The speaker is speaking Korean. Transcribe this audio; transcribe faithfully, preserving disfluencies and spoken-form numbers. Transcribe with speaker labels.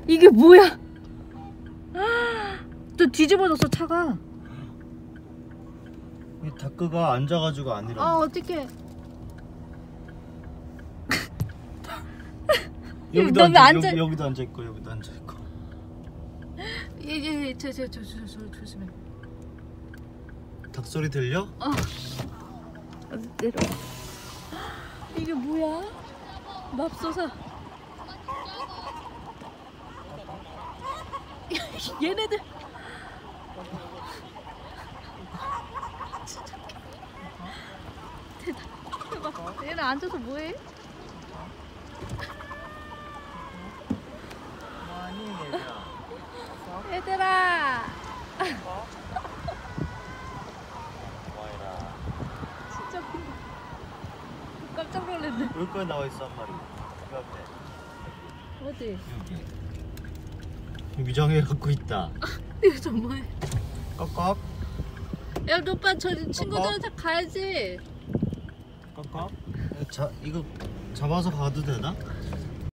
Speaker 1: 이게 뭐야? 또 뒤집어졌어 차가.
Speaker 2: 이 다크가 앉아가지고 안 일어나.
Speaker 1: 아 어떡해.
Speaker 2: 여기도
Speaker 1: 너 왜
Speaker 2: 앉아,
Speaker 1: 앉아?
Speaker 2: 여기, 여기도 앉아 있고 여기도 앉아 있고.
Speaker 1: 예예예 저 저 저 저 저 조심해.
Speaker 2: 닭 소리 들려?
Speaker 1: 어. 내려. 이게 뭐야? 맙소사. 얘네들. 진짜. 대박. 얘네 앉아서 뭐해? 얘들아. 진짜 큰데. 깜짝 놀랐네.
Speaker 2: 여기까지 나와 있어 한 마리. 그 앞에.
Speaker 1: 어디?
Speaker 2: 여기. 위장해 갖고 있다.
Speaker 1: 이거 정말.
Speaker 2: 꺽꺽.
Speaker 1: 야, 너 오빠 저 친구들한테 가야지.
Speaker 2: 꺽꺽. 자, 이거 잡아서 가도 되나?